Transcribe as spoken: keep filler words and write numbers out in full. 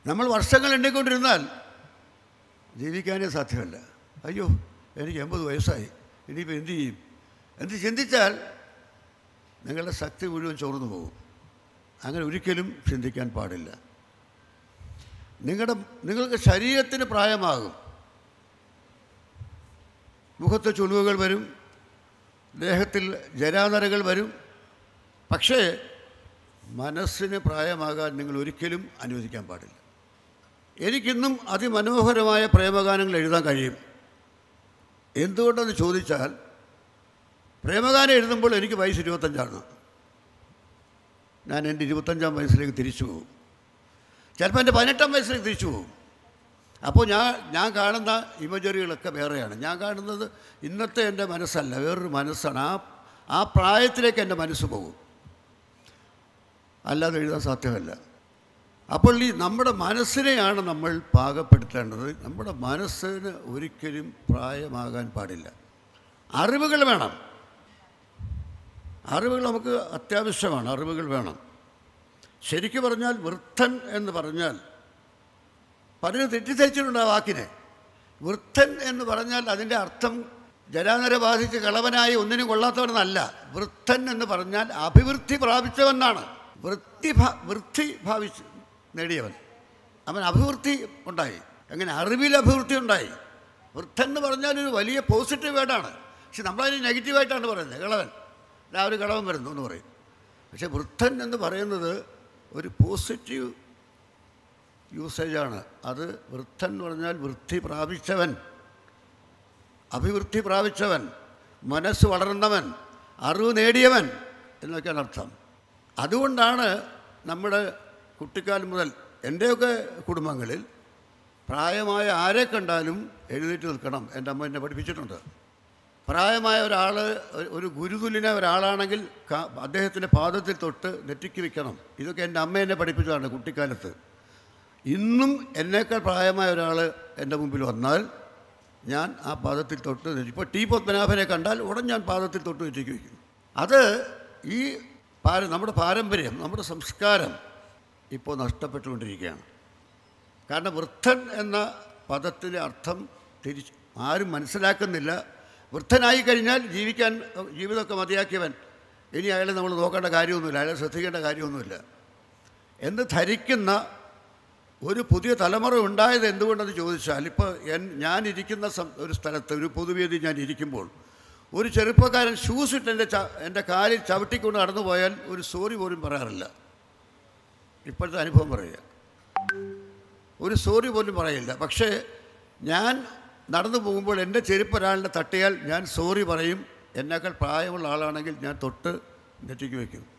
നമ്മൾ വർഷങ്ങൾ എണ്ണിക്കൊണ്ടിരുന്നാൽ ജീവിക്കാനേ സാധ്യമല്ല. അയ്യോ, എനിക്ക് എൺപത് വയസ്സായി, ഇനിയിപ്പോൾ എന്തു ചെയ്യും എന്ന് ചിന്തിച്ചാൽ നിങ്ങളുടെ ശക്തി മുഴുവൻ ചോർന്നു പോകും. അങ്ങനെ ഒരിക്കലും ചിന്തിക്കാൻ പാടില്ല. നിങ്ങളുടെ നിങ്ങൾക്ക് ശരീരത്തിന് പ്രായമാകും, മുഖത്ത് ചുളിവുകൾ വരും, ദേഹത്തിൽ ജരാനരകൾ വരും. പക്ഷേ മനസ്സിന് പ്രായമാകാൻ നിങ്ങൾ ഒരിക്കലും അനുവദിക്കാൻ പാടില്ല. എനിക്കിന്നും അതിമനോഹരമായ പ്രേമഗാനങ്ങൾ എഴുതാൻ കഴിയും. എന്തുകൊണ്ടെന്ന് ചോദിച്ചാൽ, പ്രേമഗാനം എഴുതുമ്പോൾ എനിക്ക് വയസ്സ് ഇരുപത്തഞ്ചാണ്. ഞാൻ എൻ്റെ ഇരുപത്തഞ്ചാം വയസ്സിലേക്ക് തിരിച്ചു പോകും. ചിലപ്പോൾ എൻ്റെ പതിനെട്ടാം വയസ്സിലേക്ക് തിരിച്ചു പോകും. അപ്പോൾ ഞാൻ ഞാൻ കാണുന്ന ഇമേജറികളൊക്കെ വേറെയാണ്. ഞാൻ കാണുന്നത് ഇന്നത്തെ എൻ്റെ മനസ്സല്ല, വേറൊരു മനസ്സാണ്. ആ ആ പ്രായത്തിലേക്ക് എൻ്റെ മനസ്സ് പോകും, അല്ലാതെ എഴുതാൻ സാധ്യമല്ല. അപ്പോൾ ഈ നമ്മുടെ മനസ്സിനെയാണ് നമ്മൾ പാകപ്പെടുത്തേണ്ടത്. നമ്മുടെ മനസ്സിന് ഒരിക്കലും പ്രായമാകാൻ പാടില്ല. അറിവുകൾ വേണം, അറിവുകൾ നമുക്ക് അത്യാവശ്യമാണ്. അറിവുകൾ വേണം. ശരിക്കും പറഞ്ഞാൽ വൃദ്ധൻ എന്ന് പറഞ്ഞാൽ പലരും തെറ്റിദ്ധരിച്ചിട്ടുണ്ട് ആ വാക്കിനെ. വൃദ്ധൻ എന്ന് പറഞ്ഞാൽ അതിൻ്റെ അർത്ഥം ജരാനര ബാധിച്ച് കളവനായി ഒന്നിനും കൊള്ളാത്തവനെന്നല്ല. വൃദ്ധൻ എന്ന് പറഞ്ഞാൽ അഭിവൃദ്ധി പ്രാപിച്ചവനാണ്. വൃത്തി വൃത്തി ഭാവിച്ച് നേടിയവൻ, അവൻ അഭിവൃദ്ധി ഉണ്ടായി. അങ്ങനെ അറിവിൽ അഭിവൃദ്ധി ഉണ്ടായി. വൃദ്ധൻ എന്ന് പറഞ്ഞാൽ ഒരു വലിയ പോസിറ്റീവ് വേർഡാണ്. പക്ഷെ നമ്മളതിന് നെഗറ്റീവായിട്ടാണ് പറയുന്നത്. കളവൻ, രാവിലെ കളവൻ വരുന്നു എന്ന് പറയും. പക്ഷെ വൃദ്ധൻ എന്ന് പറയുന്നത് ഒരു പോസിറ്റീവ് യൂസേജാണ്. അത് വൃദ്ധൻ എന്ന് പറഞ്ഞാൽ വൃദ്ധി പ്രാപിച്ചവൻ, അഭിവൃദ്ധി പ്രാപിച്ചവൻ, മനസ്സ് വളർന്നവൻ, അറിവ് നേടിയവൻ എന്നൊക്കെയാണ് അർത്ഥം. അതുകൊണ്ടാണ് നമ്മുടെ കുട്ടിക്കാലം മുതൽ എൻ്റെയൊക്കെ കുടുംബങ്ങളിൽ പ്രായമായ ആരെ കണ്ടാലും എഴുന്നേറ്റ് നിൽക്കണം. എൻ്റെ അമ്മ എന്നെ പഠിപ്പിച്ചിട്ടുണ്ട്. പ്രായമായ ഒരാൾ, ഒരു ഗുരുതുല്യനായ ഒരാളാണെങ്കിൽ അദ്ദേഹത്തിൻ്റെ പാദത്തിൽ തൊട്ട് നെറ്റിക്ക് വയ്ക്കണം. ഇതൊക്കെ എൻ്റെ അമ്മ എന്നെ പഠിപ്പിച്ചതാണ് കുട്ടിക്കാലത്ത്. ഇന്നും എന്നേക്കാൾ പ്രായമായ ഒരാൾ എൻ്റെ മുമ്പിൽ വന്നാൽ ഞാൻ ആ പാദത്തിൽ തൊട്ട് നെറ്റി, ഇപ്പോൾ ടി പത്മനാഭനെ കണ്ടാൽ ഉടൻ ഞാൻ പാദത്തിൽ തൊട്ട് നെറ്റിക്ക് വയ്ക്കും. അത് ഈ പാര നമ്മുടെ പാരമ്പര്യം, നമ്മുടെ സംസ്കാരം ഇപ്പോൾ നഷ്ടപ്പെട്ടുകൊണ്ടിരിക്കുകയാണ്. കാരണം വൃദ്ധൻ എന്ന പദത്തിൻ്റെ അർത്ഥം തിരിച്ച് ആരും മനസ്സിലാക്കുന്നില്ല. വൃദ്ധനായി കഴിഞ്ഞാൽ ജീവിക്കാൻ ജീവിതമൊക്കെ മതിയാക്കിയവൻ, ഇനി അയാളെ നമ്മൾ നോക്കേണ്ട കാര്യമൊന്നുമില്ല, അയാളെ ശ്രദ്ധിക്കേണ്ട കാര്യമൊന്നുമില്ല എന്ന് ധരിക്കുന്ന ഒരു പുതിയ തലമുറ ഉണ്ടായത് എന്തുകൊണ്ടെന്ന് ചോദിച്ചാൽ, ഇപ്പോൾ എൻ ഞാനിരിക്കുന്ന ഒരു സ്ഥലത്ത്, ഒരു പൊതുവേദി ഞാൻ ഇരിക്കുമ്പോൾ ഒരു ചെറുപ്പക്കാരൻ ഷൂസ് ഇട്ട് എൻ്റെ ച എൻ്റെ കാലിൽ ചവിട്ടിക്കൊണ്ട് നടന്നു പോയാൽ ഒരു സോറി പോലും പറയാറില്ല. ഇപ്പോഴത്തെ അനുഭവം പറയുക, ഒരു സോറി പോലും പറയില്ല. പക്ഷേ ഞാൻ നടന്നു പോകുമ്പോൾ എൻ്റെ ചെരുപ്പ് ഒരാളിനെ തട്ടിയാൽ ഞാൻ സോറി പറയും. എന്നേക്കാൾ പ്രായമുള്ള ആളാണെങ്കിൽ ഞാൻ തൊട്ട് നെറ്റിക്ക് വയ്ക്കും.